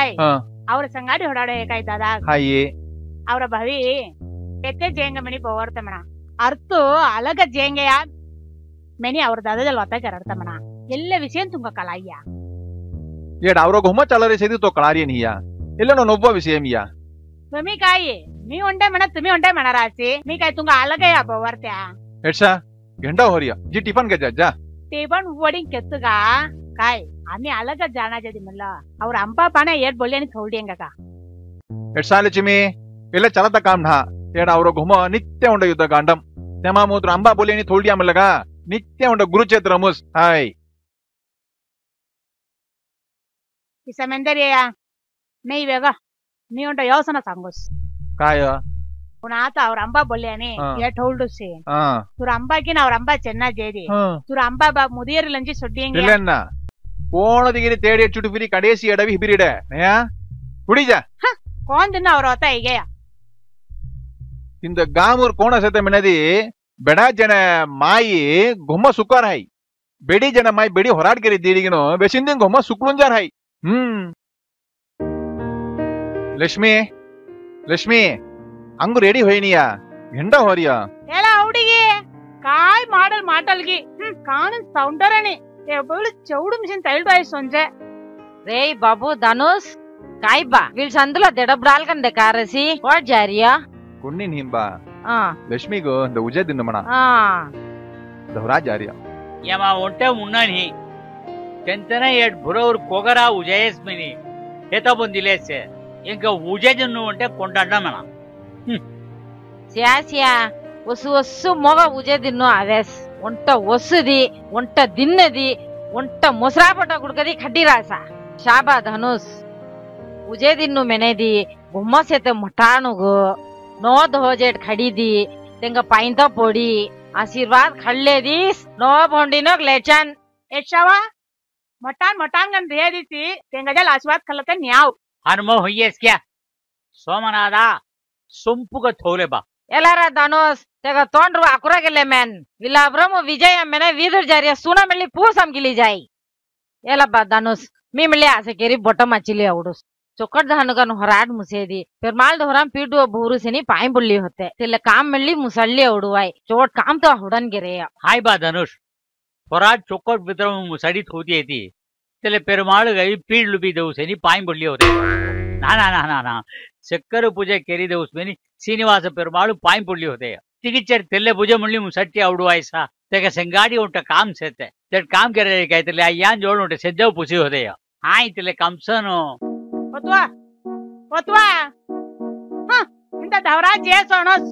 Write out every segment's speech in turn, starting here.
काय ಅವ್ರ ಸಂಗಾಡಿ ಹೊಡಾಡೋ ಏಕಾಯ್ತದ ಹಾಯೇ ಅವರ ಭವಿ పెద్ద జేంగ మని పోవర్తమన అర్తు అలగ జేంగయా మెని ಅವರ ದಾದದಲ್ಲಿ ಒತ್ತ ಕರಡ್ತಮನ ಎಲ್ಲ ವಿಷಯ ತುಂಗ ಕಲಾಯ್ಯ ಏಡ ಅವರ ಗೊಮ್ಮ ಚಲರೆ ಸೇದಿ ತೋ ಕಳಾರಿ ನೀಯ ಎಲ್ಲನೋ ನೊಬ್ಬ ವಿಷಯ ಮಿಯ तुम्ही काय मी ಒಂಟೆ ಮನ तुम्ही ಒಂಟೆ ಮನ ರಾಸಿ मी काय ತುಂಗ ಅಲಗಯ పోవర్ತ್ಯಾ एडसा घेंडा होरिया जी टिफन के जा टिफन वडिंग केतगा काय आम्ही अलग जाना जदी म्हणला और अंपा पाने येट बोलले आणि थोडींगा का एडसा लक्ष्मी ಎಲ್ಲ ಚಲತ ಕಾಮ್ ನಾ ಏಡ ಅವರ ಗೊಮ್ಮ ನಿತ್ಯ ಉಂಡ ಯುದ್ಧ ಗಾಂಡಂ तेमा मोत्र अंबा बोले आणि थोडी आमलगा नित्य उंड गुरुक्षेत्र मुस हाय किसमेंदरिया नाही वेगा मी उंड योजना सांगोस काय पुन्हा आता ಅವ್ರ अंबा बोलले आणि येट होल्डुसे तुर अंबाकी ना ಅವ್ರ अंबा ಚೆನ್ನ ಜೇದಿ तुर अंबा बा ಮುದಿಯರಿಲಂಜಿ ಸೊಡ್ಡಿಂಗ ಇಲ್ಲನ್ನ ಕೋಣದಿಗಿರಿ ತೇಡಿ ಚುಟುಬಿರಿ ಕಡೇಸಿ ಎಡವಿ ಹಿಬಿರಿಡೆ ನಯಾ ಕುಡಿಜಾ ಕೋನ್ ದಿನ ಅವ್ರ ಹೊತ್ತ ಹೀಗೆಯ ಇಂದ ಗಾಮೂರ್ ಕೋಣ ಸತೆ ಮಿನದಿ ಬೆಡಾ ಜನ ಮಾಯಿ ಗೊಮ್ಮ ಸುಕ್ಕಾರ ಹೈ ಬೆಡಿ ಜನ ಮಾಯಿ ಬೆಡಿ ಹೊರಾಡ್ಕೆರಿ ದೀರಿಗಿನೋ ಬೆಸಿಂದಿನ ಗೊಮ್ಮ ಸುಕ್ಳುಂಜಾರ್ ಹೈ ಲಕ್ಷ್ಮಿ ಲಕ್ಷ್ಮಿ अंग रेडी होईनिया घेंडा होरिया एला हुडगी काय मॉडल माटलगी कान सौंदर्यने ते बोल चौड मिशन तैलबाई सोंजे रे बाबू धनुष काय बा वील संदला देडब्राल कंदे कारसी वाट जारिया कुन्नी निंबा लक्ष्मी गो द उजे दिन मना दवरा जारिया यमा ओंटे मुन्नानी चंतना एट बुरवर कोगरा उजयस मिनी हेता बंदिलेसे इंका उजे दिन ओंटे कोंडाडा मना सिया सिया वसु वसु मोगा उजे दिनो आवेस ಒಂಟ ಒಸುದಿ ಒಂಟ ದಿನ್ನದಿ ಒಂಟ ಮೊಸರಾಪಟ ಕುಡ್ಕದಿ ಖಡ್ಡಿ ರಾಸ ಶಾಬಾ ಧನುಷ್ ಉಜೆ ದಿನ್ನು ಮೆನೆದಿ ಗುಮ್ಮಸೆತೆ ಮಟಾಣುಗು ನೋದ್ ಹೋಜೆಟ್ ಖಡಿದಿ ತೆಂಗ ಪಾಯಿಂತ ಪೋಡಿ ಆಶೀರ್ವಾದ ಖಳ್ಳೆದಿಸ್ ನೋ ಭೊಂಡಿನೋಗ್ ಲೇಚನ್ एशावा मटान मटान गन दे दीती तेंगजल आशीर्वाद खलते न्याव हनुमो होयेस क्या सोमनादा सुंपुग थोले बा एलारा धनुष तेगा तोंड्रु आकुरा गेले मेन विलाब्रम विजय मेने विदर जारिया सुना मिली पूसम गिली जाई एला बा धनुष मी मिली आसे केरी बॉटम अचिली आवडुस चोकट धानुगन होराड मुसेदी पेरमाल दोहराम पीडु भूरुसेनी पाई बुल्ली होते तेले काम मिली मुसल्ली आवडुवाई चोट काम तो हुडन गिरेया हाय बा धनुष होराड चोकट बितरम मुसडी थोती येती तेले पेरमाल गई पीड लुबी देउसेनी पाई बुल्ली होते ना ना ना ना ना चक्कर पूजे केरी देउसमेनी श्रीनिवास पेरमाळु पाई बुल्ली होते तिगिचर तेल्ले पूजे मुल्ली मुसट्टी आवडुवायसा तेगा संगाडी उंट काम सेते तेट काम करे काय तेले यान जोड उंट सेदेव पुसी होते हाय तेले कामसनो पतवा पतवा इंता धवरा जे सोनस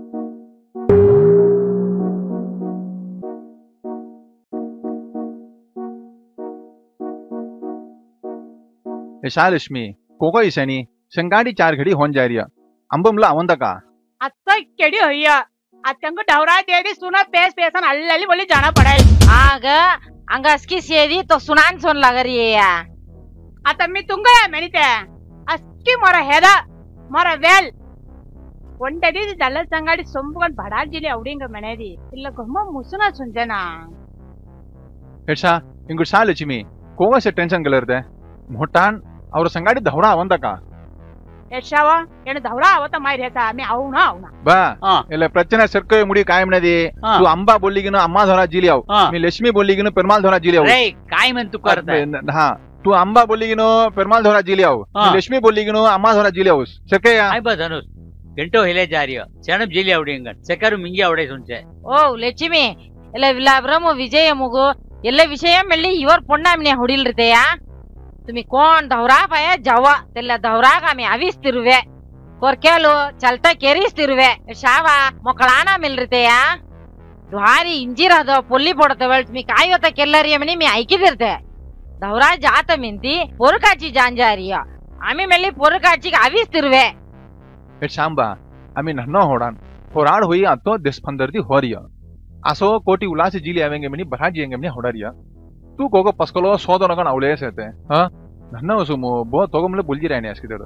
लक्ष्मी कोको इसनी संगाडी 4 घड़ी होन जारिया अंबमला अवंदा का अत्ता केडी होइया अत्तंग डवरा देदी सुना पेस पेसन अल्लली बोली जाना पड़ाई आग अंगास्की सेदी तो सुनान सोन लागरिया आता मी तुंगया मेनिते अस्की मोरा हेदा मोरा वेल ಒಂಟದಿ ದಲ್ಲ ಸಂಗಾಡಿ ಸೊಂಬುಗನ್ ಬಡಾಲ್ ಜಿಲಿ ಅವಡಿಂಗ ಮನೆದಿ ಇಲ್ಲ ಗೊಮ್ಮ ಮುಸುನ ಸುಂಜನಾ हेडसा इंगु सा लक्ष्मी कोगा से टेंशन गलरदे मोटान और संगाडी धवरा अवंदा का यशावा ಏನು ದವರಾ ಅವತ ಮಾರಿ ಹೇತಾ ಮಿ ಅವನಾ ಅವನಾ ಬಾ ಎಲ್ಲ ಪ್ರಚನೆ ಸರ್ಕೈ ಮುಡಿ ಕಾಯಮನದಿ तू अंबा बोलिगिनो अम्मा धोरा जिली आव मी लक्ष्मी बोलिगिनो पेरमाल धोरा जिली आव रे काय म्हण तू करता हां तू अंबा बोलिगिनो पेरमाल धोरा जिली आव मी लक्ष्मी बोलिगिनो अम्मा धोरा जिली आव सके या हाय बा धनुष गंटो हिले जारियो चणब जिली आवडिंग चकरू मिंगी आवडे सुंचे ओ लक्ष्मी ಎಲ್ಲ ವಿಲಾಬ್ರಮ ವಿಜಯ ಮುಗು ಎಲ್ಲ ವಿಷಯ ಮೆಲ್ಲಿ ಇवर ಪೊಣ್ಣಾಮಿನೆ ಹೊಡಿಲ್ರಿತೆಯಾ तुम्ही कोण धवरा पाया जावा तेला धवरा आम्ही आविस्तिरुवे कोरकेलो चलता केरिस्तिरुवे शावा मोकळाना मिलरितेया ದ್ವಾರಿ ಇಂಜಿರದ ಪೊಲ್ಲಿ ಪೊಡತವಳ तुम्ही काय होता केल्लारी म्हणे मी ऐकिदिरते धवरा जात मिंती पोरकाची जांजारिय आम्ही मेली पोरकाची आविस्तिरुवे हे शांबा आम्ही नन्नो होडान होराड होई आतो 10-15 दी होरिय असो कोटी उलास जिली आवेंगे म्हणे बहा जिएंगे म्हणे होडारिया तू कोको पस्कलो सोदो नगन आवलेस येते हां नन्ना वसुमो बो तोगो मले बुलजी रायने असकिदर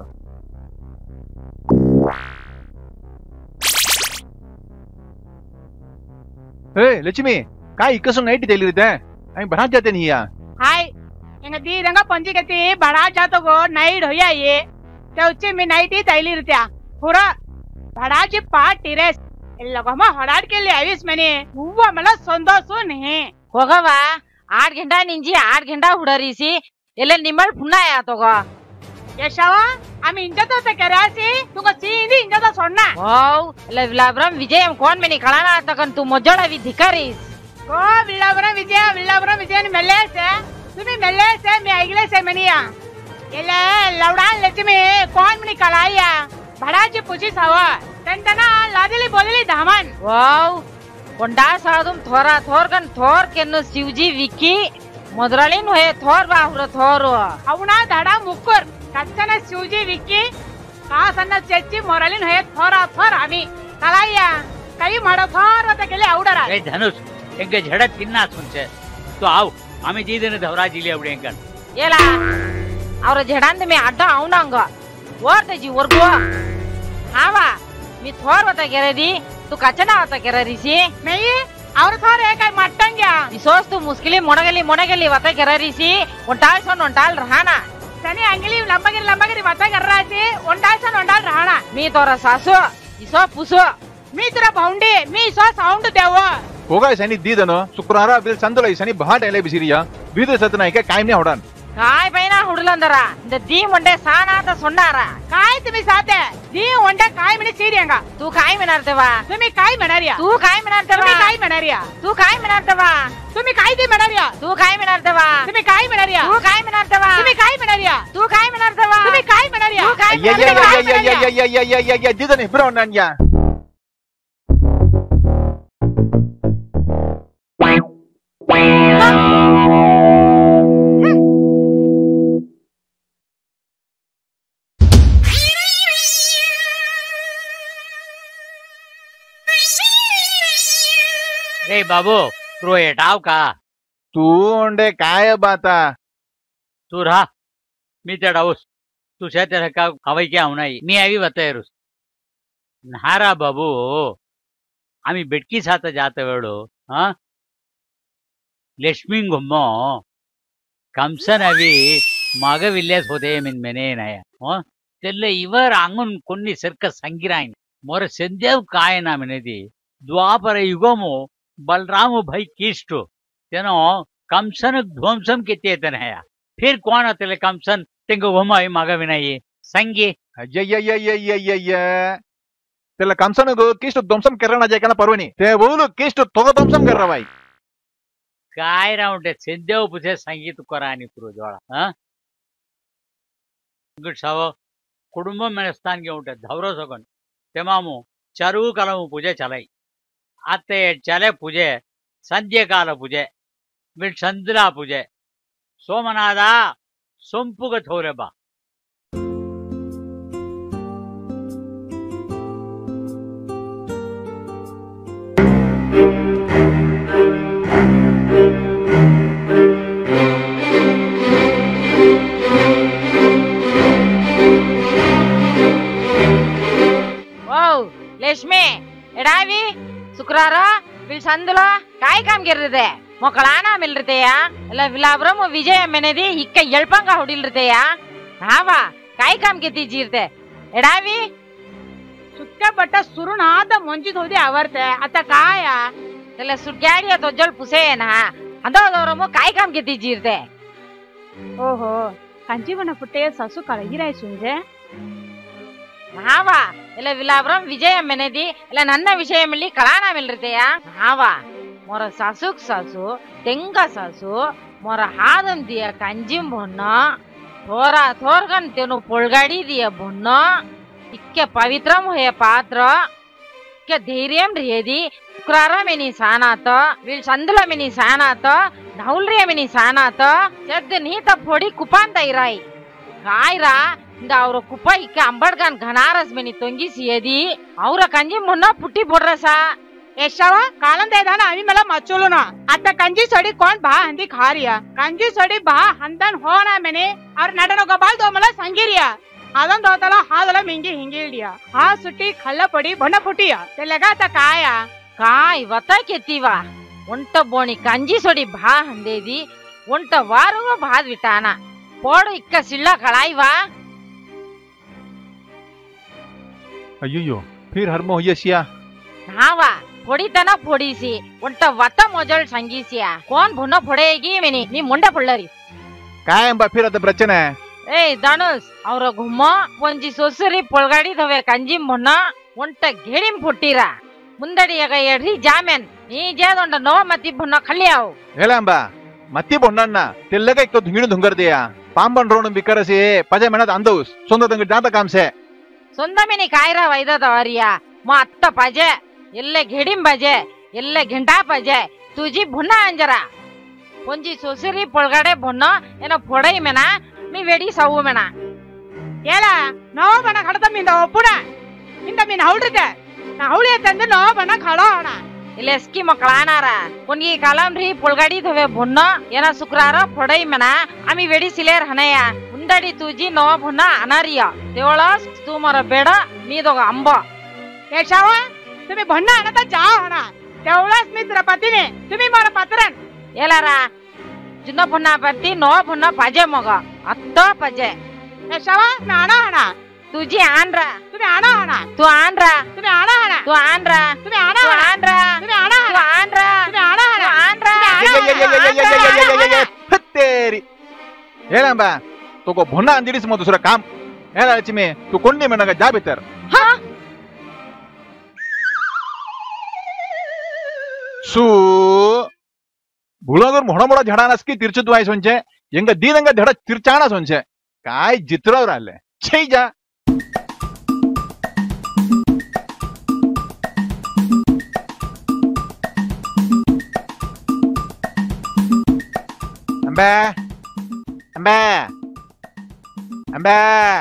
ए लक्ष्मी काय इकसो नाईट तेलिरते आम्ही बहा जाते निया हाय इंग दी रंगा पंजी गती बड़ा जातो गो नाइट होया ये ते उच्चे में नाइट ही तैली रहत्या पूरा बड़ा जी पाट टिरेस लोगों में हड़ाट के लिए आविस मैंने हुआ मला संतोष नहीं ಹೋಗವಾ 8 ಗಂಟೆ ನಿಂಜಿ 8 ಗಂಟೆ ಹುಡರಿಸಿ ಎಲ್ಲ ನಿಮ್ಮಳ್ ಪುಣ್ಣ ಯಾತೋಗ ಯಶವ आम्ही इंजतो ते करासी तुका सीधी इंजतो सोडना ವಾವ್ ಎಲ್ಲ ವಿಲಾಬ್ರಂ ವಿಜಯಂ ಕೋನ್ ಮೆನಿ ಕಳನ ತಕನ್ ತು ಮೊಜ್ಜಳವಿ ಧಿಕಾರಿಸ್ ओ विलावरम विजय ने मेले से तुम्ही मेले से मी ऐकले से मनिया येले लवडान लक्ष्मी कोण मनी कलाया भडाची पुची साव तंतना लादली बोलली धामन ವಾವ್ ಕೊಂಡಾ ಸಾದುಂ ಥೋರಾ ಥೋರ್ಗನ್ ಥೋರ್ ಕೆನ್ನು ಶಿವಜಿ ವಿಕ್ಕಿ ಮೊದರಳಿನ್ ಹೋಯೆ ಥೋರ್ ಬಾಹುರ ಥೋರು ಅವನ ದಡ ಮುಕ್ಕುರ್ ಕಚ್ಚನ ಶಿವಜಿ ವಿಕ್ಕಿ ಕಾಸನ್ನ ಚೆಚ್ಚಿ ಮೊರಳಿನ್ ಹೋಯೆ ಥೋರಾ ಥೋರ್ आम्ही कलाया काही माडो थोर होता गेले आवडरा ए धनुष ಹೆಂಗೆ ಝಡ ತಿನ್ನಾಸ್ ಮುಂಚೆ तो आओ आम्ही जीदन धवरा जिले आवडे ಹೆಂಗನ್ ಏಲ ಅವರ ಝಡಂದ ಮೇ ಅಡ್ಡ ಅವನಂಗ ಓರ್ತೆ ಜಿ ವರ್ಗೋ ಹಾವಾ मी थोर होता गेरेदी तू कचना होता गेररिसी नाही और थोर है काय मट्टंग्या विसोस तू मुश्किली मोनगली होता गेररिसी ಒಂಟಾಲ್ ರಹಾನಾ सनी अंगली लंबगिरी वता गर्रासी ಒಂಟಾಲ್ ರಹಾನಾ मी तोरा सासू इसो पुसो मी तुरा भाऊंडी मी सो साउंड देव होगा सनी दीदनो शुक्रवार बिल संदुला सनी बहाट एले बिसिरिया बीदे सतना के कायम ने होडान काय पैना ಹುಡಲಂದರ இந்த दी ಒಂಡೆ ಸಾನಾತ ಸೊನ್ನಾರ काय तुम्ही साथे दी ಒಂಡೆ काय म्हणे सीरियांगा तू काय म्हणारतेवा तुम्ही काय म्हणारिया तू काय म्हणारतेवा तुम्ही काय म्हणारिया तू काय म्हणारतेवा तुम्ही काय दी म्हणारिया तू काय म्हणारतेवा तुम्ही काय म्हणारिया तू काय म्हणारतेवा तुम्ही काय म्हणारिया तू काय म्हणारतेवा तुम्ही काय म्हणारिया तू काय या दीदन इब्रो नन्या रे बाबू तू येटाव का तू ओंडे काय बाता तू राहा मी त्या डाऊस तुझ्या त्या का हवाई क्या नाही मी आवी बतायरूस नारा बाबू आम्ही बेटकी साथ जात वेळो हा लक्ष्मी गुम्मो कंसन अवी मागविल्ल्यास होते मीन मेने नाही तेल्ले इवर अंगून कोणी सरक संगिराय मोर संदेव काय ना मेनेदी द्वापर युगमो बलराम भाई किष्ट तेनो कंसन ध्वंसम किती है फिर कौन अतले कंसन तेंग घुमाई मागविनाई संगी तेला कंसन गो किष्ट ध्वंसम करना जाय kana परवनी ते बोलू किष्ट तोग ध्वंसम कर रवाई काय राउंडे संदेव पुसे संगीत करानी पुरो जोळा हा गुड साव कुटुंब मेनस्तान गे उंटे धवरो सगण तेमामु चरुव कालमु पूजे चलाई आते चले पूजे संध्य काल पूजे बिल संदला पूजे सोमनाथ सोंपुग थोरे बा ಲಕ್ಷ್ಮಿ ಎಡಾವಿ ಶುಕ್ರವಾರ ಬಿಲ್ ಸಂದುಲ ಕಾಯಿ ಕಾಮ್ ಗೆರ್ರಿದೆ ಮೊಕ್ಕಳಾನ ಮಿಲ್ರಿತೆಯ ಎಲ್ಲ ವಿಲಾಬ್ರಮ ವಿಜಯ ಮೆನೆದಿ ಹಿಕ್ಕ ಎಳ್ಪಂಗ ಹೊಡಿಲ್ರಿತೆಯ ಹಾವಾ ಕಾಯಿ ಕಾಮ್ ಗೆತಿ ಜೀರ್ತೆ ಎಡಾವಿ सुक्या बट्टा सुरुनाद मंजित होती आवरते आता काय त्याला सुटग्याडी तोजल पुसेना अंदोरमो काई काम ಗೆತಿ ಜೀರ್ತೆ ओहो कंजीवನ ಪುಟ್ಟೆ ಸಸು ಕಳಗಿರಾಯ್ ಸುಂಜೆ ಹಾವಾ ಎಲ್ಲ ವಿಲಾಬ್ರಂ ವಿಜಯ ಮೆನೆದಿ ಎಲ್ಲ ನನ್ನ ವಿಷಯ ಮಿಲ್ಲಿ ಕಳಾನ ಮಿಲ್ರಿತೆಯ ಹಾವಾ मोर सासुक सासु तेंगा सासु मोर हादम दिया कंजिम भोन्ना थोरा थोरगन तेनु पोळगाडी दिया भोन्ना इक्के पवित्रम होय पात्र इक्के धैर्यम रेदी शुक्रारा मेनी सानात विल संदुल मेनी सानात नौल्रिय मेनी सानात जद नीत फोडी कुपांत इराई गायरा इंद ಅವರ ಕುಪ ಇಕ್ಕ ಅಂಬಡ್ಗನ್ ಘನಾರಸ್ ಮೇನಿ ತೊಂಗಿಸಿಯದಿ ಅವರ ಕಂಜಿ ಮುನ್ನ ಪುಟ್ಟಿ ಬೊಡ್ರಸಾ यशावा कालन देदाना आम्ही मला मचोलो ना आता कंजी सडी कोण भा हंदी खारिया कंजी सडी भा हंदन हो ना मैंने और नडनो गबाल दो मला संगिरिया आदन दोतला हादला मिंगी हिंगिलिया हा सुट्टी खल्ला पडी बन फुटिया ते लगा आता काया काय वता केतीवा उंट बोणी कंजी सडी भा हंदेदी ಒಂಟ ವಾರವೋ ಭಾದ್ ಬಿಟ್ಟಾನ ಪೋಡು ಇಕ್ಕ ಸಿಳ್ಳ ಕಳಾಯ್ವಾ ಅಯ್ಯೋ फिर हर मो होइसिया ನಾವಾ పొడితన పొడిసి ಒಂಟ ವತ ಮೊಜಲ್ ಸಂಗೀಸಿಯ ಕೋನ್ ಭುನ ಪೊಡೆಗಿ ಮೆನಿ ನೀ ಮುಂಡೆ ಪೊಳ್ಳರಿ काय अंबा फिर अद प्रचने ಏಯ್ ಧನುಷ್ ಅವ್ರ ಗುಮ್ಮ ಒಂಜಿ ಸೊಸರಿ ಪೊಳ್ಗಾಡಿ ದವೆ ಕಂಜಿ ಮೊನ್ನ ಒಂಟ ಗೆಡಿಂ ಪುಟ್ಟಿರ ಮುಂದಡಿಯಾಗ ಎಡ್ರಿ ಜಾಮೆನ್ ನೀ ಜೇದೊಂಡ ನೋ ಮತಿ ಭುನ ಖಲ್ಯಾವ್ ಹೇಳ ಅಂಬಾ ಮತ್ತಿ ಬೊಣ್ಣಣ್ಣ ತೆಲ್ಲಗ ಇಕ್ಕ ಧುಂಗಿಣು ಧುಂಗರ್ದಿಯ ಪಾಂಬನ್ ರೋಣ ಬಿಕರಸಿ ಪಜೆ ಮೆಣದ ಅಂದೌಸ್ ಸೊಂದ ದಂಗ ಜಾತ ಕಾಮ್ಸೆ ಸೊಂದಮಿನಿ ಕಾಯ್ರ ವೈದದ ಅವರಿಯ ಮಾ ಅತ್ತ ಪಜೆ ಎಲ್ಲೆ ಗೆಡಿಂ ಬಜೆ ಎಲ್ಲೆ ಘಂಟಾ ಪಜೆ ತುಜಿ ಭುನ್ನ ಅಂಜರ ಒಂಜಿ ಸೊಸರಿ ಪೊಳ್ಗಡೆ ಭುನ್ನ ಏನೋ ಪೊಡೈ ಮೆನ ಮೀ ವೆಡಿ ಸವು ಮೆನ ಏಳ ನೋವ ಬಣ ಕಡದ ಮಿಂದ ಒಪ್ಪುಣ ಇಂದ ಮೀನ್ ಹೌಡ್ರಿದೆ ನಾ ಹೌಳಿ ತಂದು ನೋವ ಬಣ ಖಳೋಣ ಇಲ್ಲಿ ಎಸ್ಕಿ ಮಕ್ಕಳಾನಾರ ಒಂಗಿ ಕಾಲಂಬ್ರಿ ಪೊಳ್ಗಾಡಿ ಧವೆ ಭುನ್ನ ಏನ ಶುಕ್ರಾರ ಪೊಡೈ ಮೆನ ಆಮಿ ವೆಡಿ ಸಿಲೇರ್ ಹನಯ ಮುಂದಡಿ ತುಜಿ ನೋ ಭುನ್ನ ಅನಾರಿಯ तेवळास तू मर बेड मी दोघ अंब केशव तुम्ही भन्न आणता जाओ ना तेवढाच मित्र पतीने तुम्ही मला पत्रन येलारा जुना भुन्ना पत्ती नो भुन्ना पाजे मग अत्ता पाजे केशव मी आणा आणा तुझी आणरा तुम्ही आणा आणा तू आणरा तुम्ही आणा आणा तू आणरा तुम्ही आणा तू आणरा तुम्ही आणा तू आणरा तुम्ही आणा तू आणरा हत्तेरी ಹೇಳ ಅಂಬಾ तोको भुन्ना अंदिडीस मग दुसरं काम ಹೇಳ ಲಕ್ಷ್ಮಿ तू कोणी म्हणा जा बेतर सू भुलागर मोडा मोडा झडानास की तिरचत वाय सोंचे ಎಂಗ ದೀನಂಗ ಧಡ ತಿರ್ಚಾಣ ಸೊಂಚೆ ಕಾಯ್ ಜಿತ್ರವ್ರ ಅಲ್ಲೇ ಛೈ ಜಾ ಅಂಬೆ ಅಂಬೆ अंबे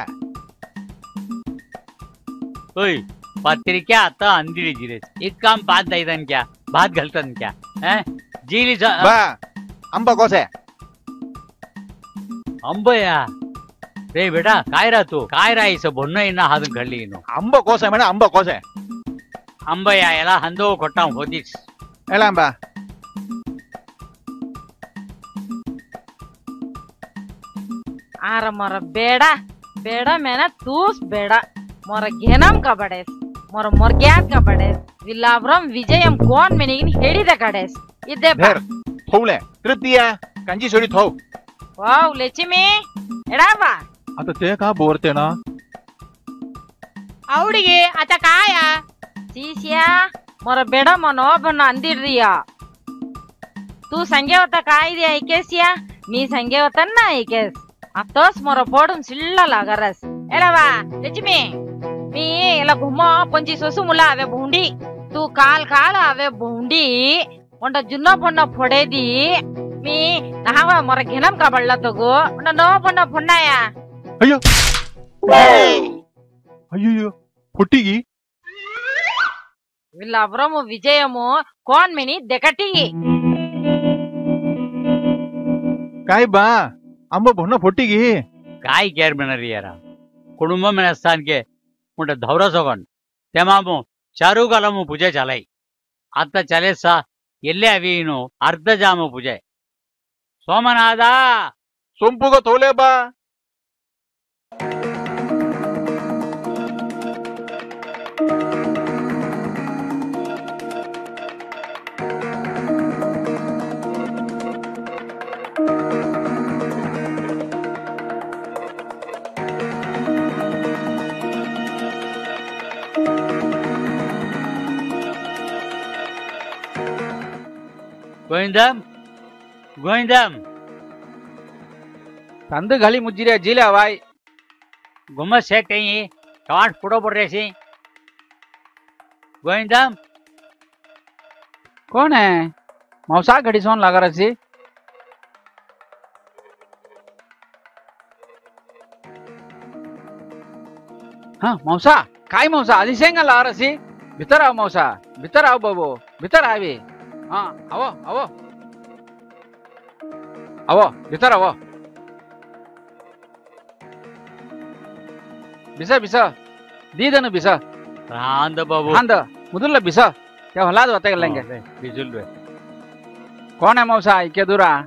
ओय पत्रिका आता अंदिरी जिरेस एक काम भात दायदान क्या भात घालतान क्या जीली बा अंबा कोसे अंबया रे बेटा काय राहतो काय राहायचं बोलणं येणं हात घडली नो अंब कोसे म्हणा अंब कोसे अंबया याला हंदो खोटा होतीस एला अंबा आर मोर बेड़ा बेड़ा मेना तूस बेड़ा मोर घेनम का बड़ेस मोर मोरग्यात का बड़ेस विलावरम विजयम कोण मेनिगिन हेडिद कडेस इदे धर थोवले तृतीय कंजी सोडी थोव वाव लेचिमी एडावा आता ते का बोरते ना ಅವಳಿಗೆ ಆತ ಕಾಯ सीसिया मोर बेड़ा मनो बन अंदिरिया तू संगे होता काय दिया ऐकेसिया मी संगे होता ना ऐकेस आतोस मोर पोडून सिल्ला लागरस एलावा लक्ष्मी मी एला घुमो पंची सोसु मुला आवे भोंडी तू काल काल आवे भोंडी ಒಂಡ ಜುನ್ನ ಬಣ್ಣ ಫೊಡೆದಿ ಮೀ ನಾವ ಮೊರ ಘೆನಂ का ಬಳ್ಳ ತಗೋ ಒಂಡ ನೋ ಬಣ್ಣ ಫೊಣ್ಣಾಯ ಅಯ್ಯೋ ಅಯ್ಯೋ ಹುಟ್ಟಿಗಿ విల్లవరము విజయము కోన్ మిని దెకటిగి काय बा अंब भोन फुट्टिगी काय केर म्हणणार यारा कुटुंब मेनस्तान के मोठं धौरा सोगण तेव्हा मग चारू कालमु पूजा चालाई आता चाले सा ಎಲ್ಲೇ ಅವಿನು ಅರ್ಧ ಜಾಮ ಪೂಜೆ ಸೋಮನಾದ ಸೊಂಪುಗ ತೋಲೆ ಬಾ गोविंदम गोविंदम ತಂದು ಗಾಳಿ ಮುಜ್ಜಿರಿ ಜೀಲೆ ಅವಾಯ್ गुम्मत से कहीं कवाट फुटो पड़ रहे सी गोविंदम कोण है मौसा घड़ी सोन लगा रसी हाँ मौसा काय मौसा आधी शेंगा ला रसी भीतर आओ मौसा भीतर आओ बाबू भीतर आवी हाँ आवो आवो आवो भीतर आवो बिसा बिसा दीदन बिसा रांद बाबू हांद मुदुल्ला बिसा क्या हलाद होता गेलेंगे बिजुल बे कौन है मौसा इके दूरा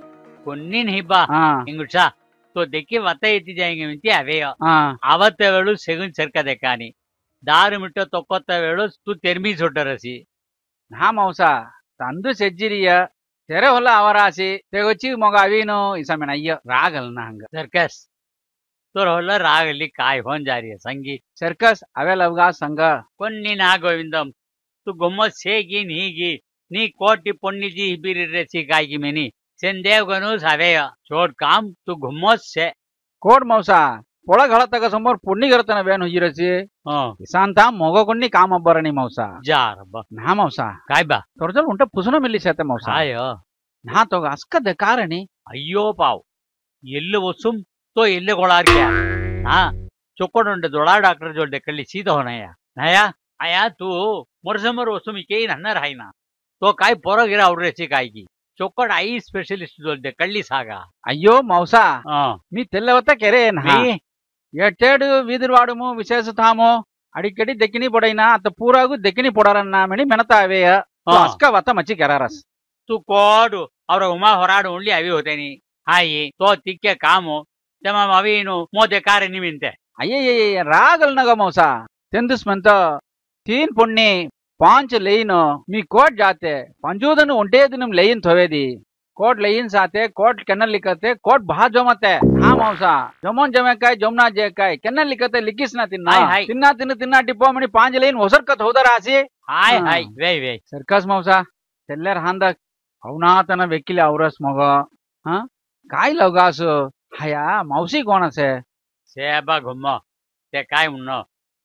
कोन्नी नहीं बा ಹಾ इंगुसा तो देखिए वत एत्ति जाएंगे मिंती अवेयो ಹಾ आवत्ते वेळू सेगुन सरका देकानी दारू मिट्टो तोक्कोत्त वेळू तू तेर्मी सोट्टरसी ಹಾ ಮೌಸ ತಂದು ಸೆಜ್ಜಿರಿಯ ತೆರೆ ಹೊಲ ಅವರಾಸಿ ತೆಗೊಚ್ಚಿ ಮೊಗ ಅವಿನು ಇಸಮೆನ ಅಯ್ಯ ರಾಗಲ್ನ ಹಂಗ सर्कस तो होला रागली काय होन जा रही है संगी ಸರ್ಕಸ್ ಅವೆಲ್ಲವ್ಗ ಸಂಘ कोन्नी ना गोविंदम तू गम्मत सेगी नीगी नी कोटी पोन्नीजी हिबिरिरेसी कायगी मेनी सेंदेव गणूस हवेय छोड काम तू गम्मत से ಕೋಡ್ ಮೌಸ ಒಳಗ ಹಳತಗ ಸಮೋರ್ ಪುಣ್ಣಿಗ್ ಇರತನ ಬೇನು ಹಿರಸಿ हाँ ಇಸಾಂತ ಮೊಗ ಕೊಂಡಿ ಕಾಮ ಅಬ್ಬರಣಿ ಮೌಸ जा रब्बा ನಾ ಮೌಸ काय बा ತೊರ್ಜಲ್ ಉಂಟ ಪುಸುನ ಮಿಲ್ಲಿ ಸೇತೆ ಮೌಸ काय ನಾ ತೋಗ ಅಸ್ಕದ ಕಾರಣಿ अय्यो पाव ಎಲ್ಲಿ वसुम तो ಎಲ್ಲಿ गोळार क्या हा चोकोडंड दोळा डॉक्टर जोडे कल्ली सीधा होनाया नाया आया तू मोरसमोर वसुम इके नन्नर हाय ना तो काय पोरं गिरा आवरेची काय की चोकोड आई स्पेशलिस्ट जोडे कल्ली सागा ಅಯ್ಯೋ ಮೌಸ हा మీ తెల్లవత ಕೆರೆ ನಾ मी ఎట్టేడు వీధులు వాడుము విశేష తాము అడిక్కడి దెక్కిని పొడైనా అత్త పూరాగు దెక్కిని పొడరన్నా మని మెనతా అవేయ ಹಾ. ಅಸ್ಕ ವತ ಮಚ್ಚಿ ಕೆರಾರಸ್ तू कोड ಅವ್ರ ಉಮಾ ಹೊರಾಡು ಉಳ್ಳಿ ಅವಿ ಹೋತೇನಿ ಹಾಯಿ ತೋ ತಿಕ್ಕೆ ಕಾಮು ತಮ್ಮ ಅವಿನು ಮೋದೆ ಕಾರೆ ನಿಮಿಂತೆ ಅಯ್ಯಯ್ಯ ರಾಗಲ್ ನಗ ಮೌಸ ತೆಂದುಸ್ ಮಂತ ತೀನ್ ಪುಣ್ಣಿ ಪಾಂಚ್ ಲೈನ್ మీ కోట్ జాతే పంజూదను ఉంటే దినం లైన్ తోవేది కోట్ లైన్ సాతే కోట్ కెన్నల్ లిఖతే కోట్ బహా జమతే హా మౌసా జమోన్ జమకాయ్ జమునా జేకాయ్ కెన్నల్ లిఖతే లిఖిస్న తిన్నా ಹಾಯ್ ಹಾಯ್ తిన్నా తిన్నా ಟಿಪ್ಪೋ ಮಣಿ ಪಾಂಚ್ ಲೈನ್ ಹೊಸರ್ಕತ್ ಹೋದರಾಸಿ ಹಾಯ್ ಹಾ. ಹಾಯ್ ವೇ ವೇ ಸರ್ಕಸ್ ಮೌಸಾ ತೆಲ್ಲರ್ ಹಾಂದ ಅವನಾತನ ವೆಕ್ಕಿಲಿ ಅವರಸ್ ಮಗ ಹಾ ಕಾಯ್ ಲವಗಾಸು ಹಯಾ ಮೌಸಿ ಕೋಣಸೆ ಸೇಬಾ ಗುಮ್ಮ ते काय म्हणणं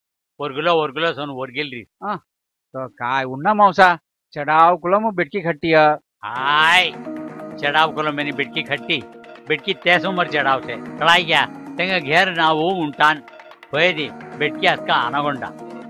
ओरगुलो सोन ओरगिल्री तो काय उन्ना मौसा चढाव कुलम बेटकी खट्टिय हाय चढाव कोलो मेनी बिटकी खट्टी बिटकी त्या समोर चढाव से कळाय घ्या तेंगा घेर ನಾವು ಉಂಟಾನ್ ಹೋಯದಿ ಬಿಟ್ಕಿ ಅಸ್ಕ ಅನಗೊಂಡ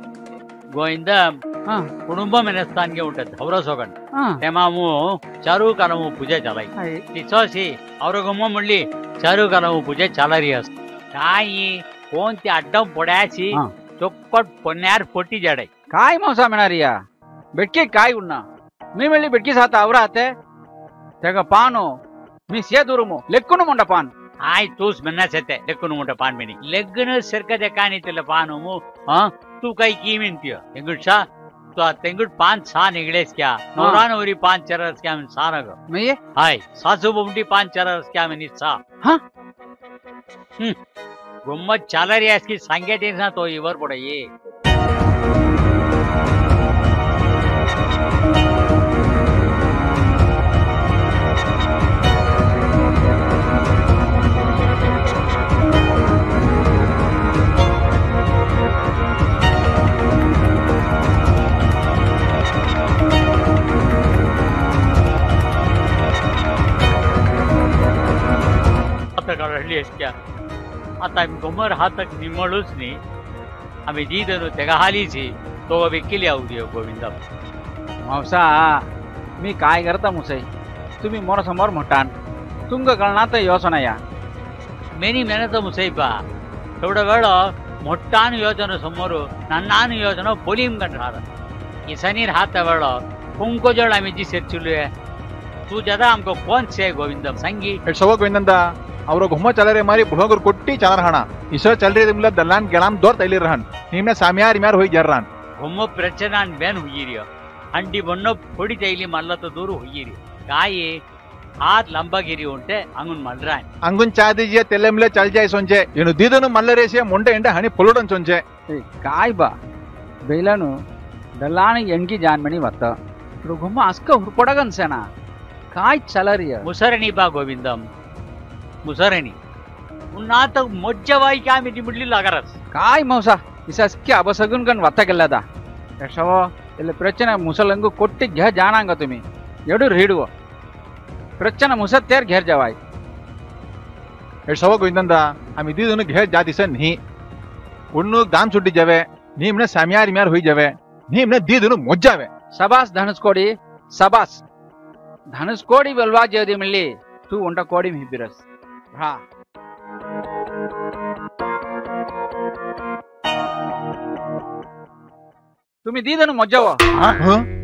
ಗೋವಿಂದ ಹಾ ಕುಟುಂಬ ಮೆನಸ್ತಾನ್ಗೆ ಉಂಟದ ಅವರ ಸೋಗಂಡ ಹಾ तेमामू चारू कालमू पूजे चालाई हाय. तिचोसी ಅವ್ರ ಗುಮ್ಮ ಮುಳ್ಳಿ चारू कालमू पूजे चालारी अस काही कोणती अड्डम पोड्याची हा. चोक्कट पोन्यार पोटी जडाई काय मौसा मिळारिया बेटकी काय उन्ना मी म्हणली बेटकी साथ आवरा आते तेग पानो मी ಸೇದುರುಮು ಲೆಕ್ಕುನು ಮುಂಡ ಪಾನ್ हाय तूच म्हणण्यास येते लेकून मोठं पान मेनी लग्न सरकत कानी तिला पान मू हा तू काही की म्हणतीय तेंगुट शा तू तेंगुट पान सा निघलेस क्या नवरा नवरी पान चरस क्या म्हण सा नग मी हाय सासू बोमटी पान चरस क्या म्हणी सा हा गम्मत चालरी आहेस की सांगेत येईस ना तो इवर पडे ये काढलीस क्या आता गोमर हातक निमळूच नी आम्ही दीदनु तेगा हालीची तो विकिली आवडी गोविंदा मौसा मी काय करता मुसई तुम्ही मोर समोर म्हटान तुमग कळणात योजना या मेनी मेहनत मुसैपा एवढं वेळ मोठान योजना समोर नन्नान योजना पोलीम कंठार इसनीर हात वेळ कुंको जळ आम्ही जी सेचुलू तू जदा हमको कौन से गोविंदम संगी ಎಡ್ಸವ ಗೋವಿಂದಂದ ಅವ್ರ ಗುಮ್ಮ ಚಲರೆ ಮಾರಿ ಬುಳಗರ್ ಕೊಟ್ಟಿ ಚಲರ ಹಣ ಇಸ ಚಲ್ರಿ ದಿಮ್ಲ ದಲ್ಲಾನ್ ಗೆಳಾಮ್ ದೋರ್ ತೈಲಿರ್ ಹನ್ ನಿಮ್ನೆ ಸಾಮ್ಯಾರ್ ಇಮ್ಯಾರ್ ಹೋಗಿ ಜರ್ರಾನ್ घुम्म प्रचनान बेन हुईरी अंडी बन्नो फोडी तैली मल्ल तो दूर हुईरी काये हाथ लंबागिरी उंटे अंगुन मल्रान ಅಂಗುನ್ ಚಾದಿಜಿಯ ತೆಲ್ಲೆಮ್ಲೆ ಚಲ್ ಜಾಯ್ ಸೊಂಜೆ ಏನು ದೀದನು ಮಲ್ಲರೇಸಿಯ ಮುಂಡೆ ಎಂಡ ಹಣಿ ಪೊಲುಡನ್ ಸೊಂಜೆ काय बा बैलानु दलानी एंगी जानमणी वत्त रुघुम अस्क हुरपडगन सेना काय चलरिय मुसरणी बा गोविंदम मुसरणी उन्हा तर मोज्जवाई काय मी मुडली लागरस काय मौसा इसस्के अबसगुन गन वत्त केಲ್ಲದ ಯಶವ ಇಲ್ಲ ಪ್ರಚನೆ ಮುಸಲಂಗು ಕೊಟ್ಟಿ ಘ ಜಾನಾಂಗ ತುಮಿ ಎಡು ಹಿಡುವ ಪ್ರಚನೆ ಮುಸತ್ತೇರ್ ಘೇರ್ ಜವಾಯ್ ಎಡ್ಸವ ಗೋವಿಂದಂದ ಆಮಿ ದೀದನು ಘೇ ಜಾತಿಸ ನೀ ಉಣ್ಣು ದಾನ್ ಸುಡ್ಡಿ ಜವೆ ನೀಮ್ನೆ ಸಾಮ್ಯಾರ್ ಇಮ್ಯಾರ್ ಹೋಗಿ ಜವೆ ನೀಮ್ನೆ ದೀದನು ಮೊಜ್ಜಾವೆ ಸಬಾಸ್ ಧನುಸ್ಕೋಡಿ ಸಬಾಸ್ ಧನುಸ್ಕೋಡಿ ಬಲ್ವಾ ಜೇದಿ ಮಿಲ್ಲಿ ತೂ ಉಂಟ ಕೋಡಿ ಹಿಬ್ಬಿರಸ್ ಹಾ तुम्ही दीदनु मज्जाव ಹ